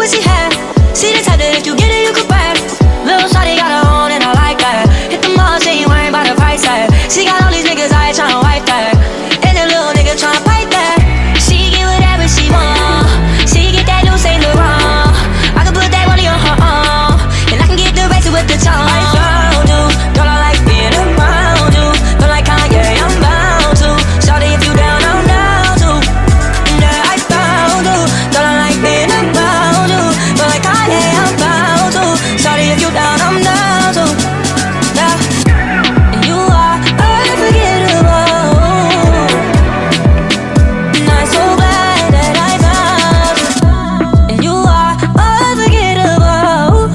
what she had. See the type that if you get it, you could brag. Little shawty got her own and I like that. Hit the mall, she ain't worried about the price tag. She got all these niggas out tryna wipe that. And the little nigga tryna fight that. She get whatever she want. She get that new Saint Laurent. I can put that money on her arm, and I can get the rest with the charm. I found you, girl, I like being around you. Feel like Kanye, I'm bound to. Shawty, if you down, I'm down too. Yeah, I found you, girl, I like being around you. Feel like Kanye, I'm bound to. Shawty, if you down, I'm down too. Yeah, and you are unforgettable. And I'm so glad that I found you. And you are unforgettable.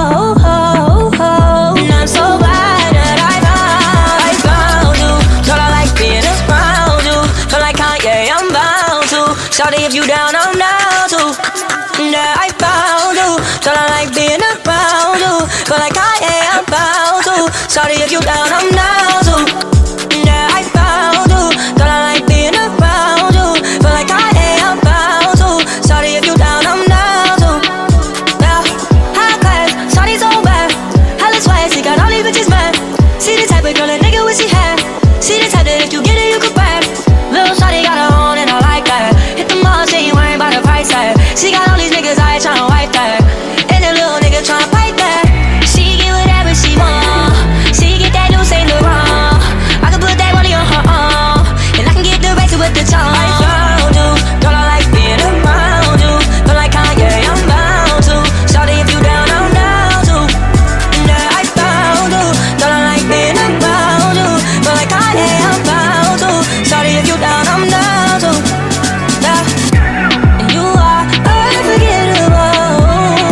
And I'm so glad that I found you. Girl, I like being around you. Feel like Kanye, I'm bound to. Shawty, if you down, I'm down too. Yeah, I found you. Girl, I like being around you. Feel like Kanye, I'm bound to. Shawty, if you down, I'm down too. Yeah, I found you. Girl, I like being around you. Feel like Kanye, I'm bound to. Shawty, if you down, I'm down too. Yeah, high class, shawty so bad. Hella swag, she got all these bitches mad. See the type of girl a nigga wish she had. See the type that if you get it, you could brag. Little shawty got her own and I like that. Hit the mall, she ain't worried about the price tag. She got all these niggas out tryna wipe that. And the little nigga tryna fight that. She get whatever she want. She get that new Saint Laurent. I can put that money on her arm, and I can get the rest with the charm. I found you, girl, I like being around you. Feel like Kanye, I'm bound to. Shawty, if you down, I'm down too. Yeah, I found you, girl, I like being around you. Feel like Kanye, I'm bound to. Shawty, if you down, I'm down too. Yeah, and you are unforgettable.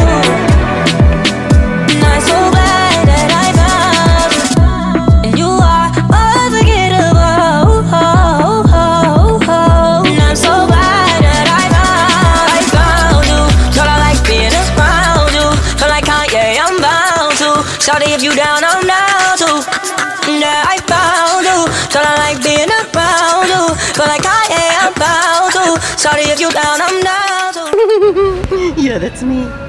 And I'm so glad that I found you. And you are unforgettable. And I'm so glad that I found you. Girl, I like being around you. Feel like Kanye, I'm bound to. Shawty, if you down, I'm down too. Yeah, I found you. Girl, I like being around you. Feel like Kanye, I'm bound to. Shawty, if you down, I'm down too. Yeah, that's me.